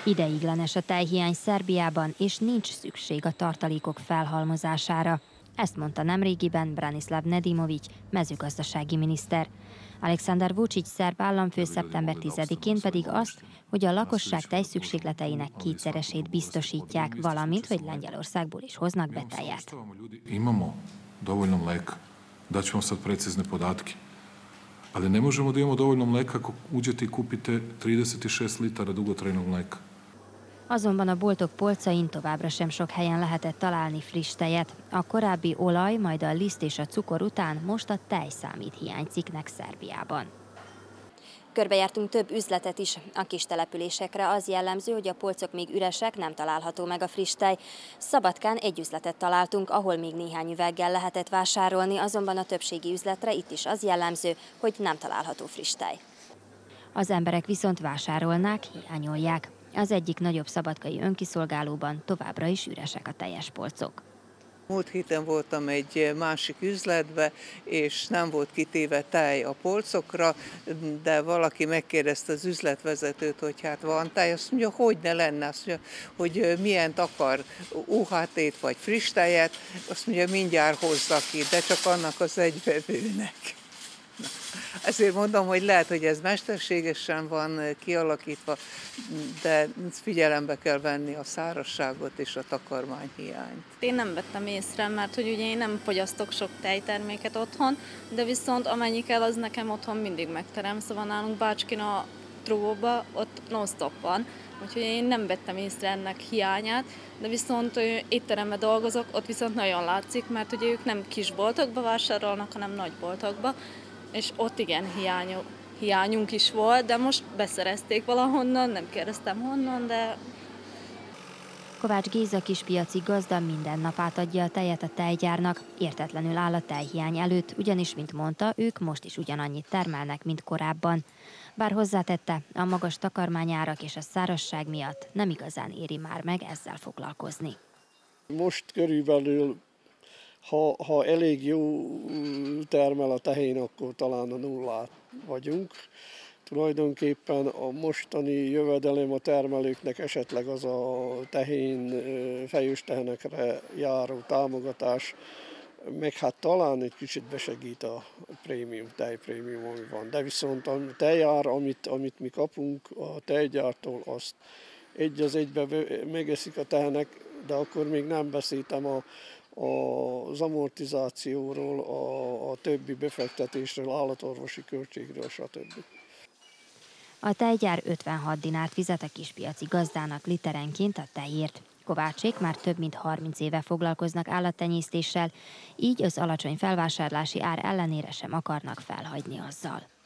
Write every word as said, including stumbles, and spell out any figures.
Ideiglenes a tejhiány Szerbiában, és nincs szükség a tartalékok felhalmozására. Ezt mondta nemrégiben Branislav Nedimović, mezőgazdasági miniszter. Aleksandar Vučić szerb államfő szeptember tizedikén pedig azt, hogy a lakosság tejszükségleteinek kétszeresét biztosítják, valamint, hogy Lengyelországból is hoznak be tejet. Imamo dovoljno mleka. Daću vam sad precizne podatke. Ali ne možemo da imamo dovoljno mleka ako uđete i kupite trideset šest litara dugotrajnog mleka. Azonban a boltok polcain továbbra sem sok helyen lehetett találni friss tejet. A korábbi olaj, majd a liszt és a cukor után most a tej számít hiánycikknek Szerbiában. Körbejártunk több üzletet is. A kis településekre az jellemző, hogy a polcok még üresek, nem található meg a friss tej. Szabadkán egy üzletet találtunk, ahol még néhány üveggel lehetett vásárolni, azonban a többségi üzletre itt is az jellemző, hogy nem található friss tej. Az emberek viszont vásárolnák, hiányolják. Az egyik nagyobb szabadkai önkiszolgálóban továbbra is üresek a teljes polcok. Múlt héten voltam egy másik üzletbe, és nem volt kitéve tej a polcokra, de valaki megkérdezte az üzletvezetőt, hogy hát van tej, azt mondja, hogy ne lenne, azt mondja, hogy milyen akar, u há té-t vagy friss tejet, azt mondja, mindjárt hozza ki, de csak annak az egy vevőnek. Ezért mondom, hogy lehet, hogy ez mesterségesen van kialakítva, de figyelembe kell venni a szárazságot és a takarmányhiányt. Én nem vettem észre, mert hogy ugye én nem fogyasztok sok tejterméket otthon, de viszont amennyi kell, az nekem otthon mindig megterem, szóval nálunk Bácskin a Truvóba, ott non-stop van, úgyhogy én nem vettem észre ennek hiányát, de viszont étteremben dolgozok, ott viszont nagyon látszik, mert ugye ők nem kis boltokba vásárolnak, hanem nagy boltokba, és ott igen hiány, hiányunk is volt, de most beszerezték valahonnan, nem kérdeztem honnan, de... Kovács Géza kispiaci gazda minden nap átadja a tejet a tejgyárnak, értetlenül áll a tejhiány előtt, ugyanis, mint mondta, ők most is ugyanannyit termelnek, mint korábban. Bár hozzátette, a magas takarmányárak és a szárazság miatt nem igazán éri már meg ezzel foglalkozni. Most körülbelül Ha, ha elég jó termel a tehén, akkor talán a nullát vagyunk. Tulajdonképpen a mostani jövedelem a termelőknek esetleg az a tehén, fejős tehenekre járó támogatás, meg hát talán egy kicsit besegít a prémium, tejprémium, ami van. De viszont a tejár, amit, amit mi kapunk a tejgyártól, azt egy az egybe megeszik a tehenek, de akkor még nem beszéltem a az amortizációról, a, a többi befektetésről, állatorvosi költségről, stb. A tejgyár ötvenhat dinárt fizet a kispiaci gazdának literenként a tejért. Kovácsék már több mint harminc éve foglalkoznak állattenyésztéssel, így az alacsony felvásárlási ár ellenére sem akarnak felhagyni azzal.